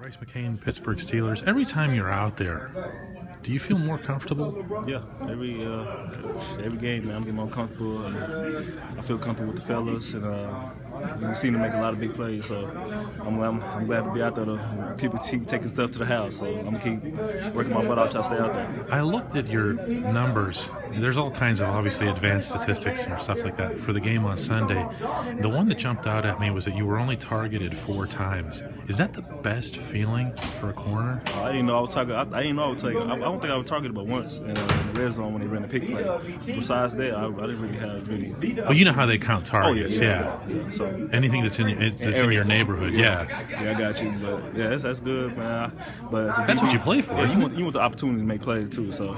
Bryce McCain, Pittsburgh Steelers. Every time you're out there, do you feel more comfortable? Yeah, every game, man, I'm getting more comfortable. And I feel comfortable with the fellas, and we've seen them make a lot of big plays. So I'm glad to be out there. People keep taking stuff to the house, so I'm gonna keep working my butt off to stay out there. I looked at your numbers. There's all kinds of obviously advanced statistics and stuff like that for the game on Sunday. The one that jumped out at me was that you were only targeted 4 times. Is that the best feeling for a corner? I didn't know I was targeted. I didn't know I was targeted. I don't think I was targeted but once in the red zone when they ran the pick play. Besides that, I didn't really have any. Well, you know how they count targets, yeah. So anything that's in your neighborhood, yeah. Yeah, I got you. But yeah, that's good, man. But that's what you play for. Yeah, you want the opportunity to make plays too. So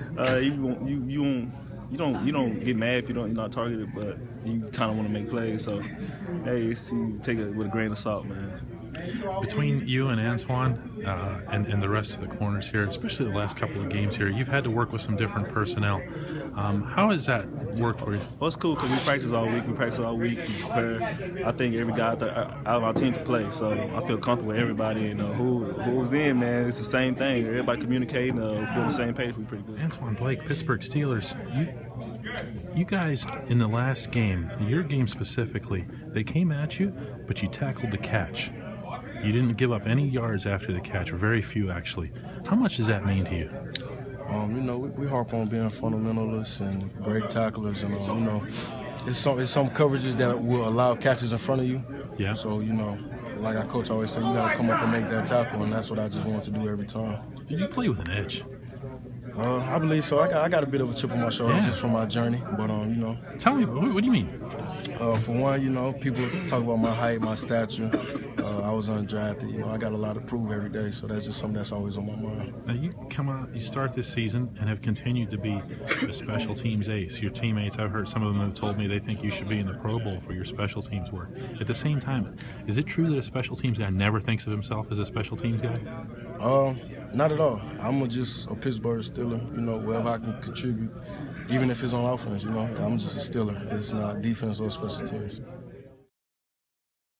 you don't get mad if you're not targeted, but you kind of want to make plays. So hey, take it with a grain of salt, man. Between you and Antoine and the rest of the corners here, especially the last couple of games here, you've had to work with some different personnel. How has that worked for you? Well, it's cool because we practice all week. We prepare. I think every guy out of our team can play, so I feel comfortable with everybody. And who's in, man, it's the same thing. Everybody communicating, be on the same page. We're pretty good. Antoine Blake, Pittsburgh Steelers. You guys in the last game, your game specifically, they came at you, but you tackled the catch. You didn't give up any yards after the catch, or very few actually. How much does that mean to you? We harp on being fundamentalists and great tacklers, and it's some coverages that will allow catches in front of you. Yeah. So like our coach always said, you got to come up and make that tackle, and that's what I just want to do every time. You play with an edge. I believe so. I got a bit of a chip on my shoulder just from my journey, but Tell me, what do you mean? For one, people talk about my height, my stature. I was undrafted. I got a lot to prove every day, so that's just something that's always on my mind. Now you come out, you start this season and have continued to be a special teams ace. Your teammates, I've heard some of them have told me they think you should be in the Pro Bowl for your special teams work. At the same time, is it true that a special teams guy never thinks of himself as a special teams guy? Not at all. I'm just a Pittsburgh Steeler. Wherever I can contribute, even if it's on offense. I'm just a Steeler. It's not defense or special teams.